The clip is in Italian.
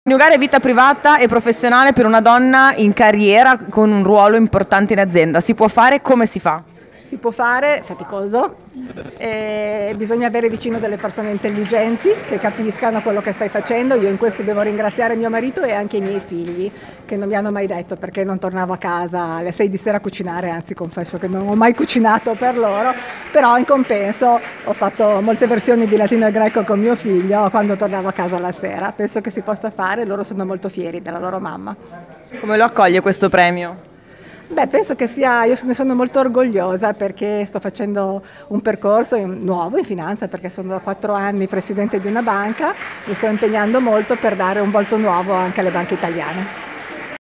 Coniugare vita privata e professionale per una donna in carriera con un ruolo importante in azienda, si può fare? Come si fa? Si può fare, faticoso, e bisogna avere vicino delle persone intelligenti che capiscano quello che stai facendo. Io in questo devo ringraziare mio marito e anche i miei figli, che non mi hanno mai detto perché non tornavo a casa alle 6 di sera a cucinare, anzi confesso che non ho mai cucinato per loro, però in compenso ho fatto molte versioni di latino e greco con mio figlio quando tornavo a casa la sera. Penso che si possa fare, loro sono molto fieri della loro mamma. Come lo accoglie questo premio? Beh, penso che sia, io ne sono molto orgogliosa perché sto facendo un percorso nuovo in finanza, perché sono da 4 anni presidente di una banca, mi sto impegnando molto per dare un volto nuovo anche alle banche italiane.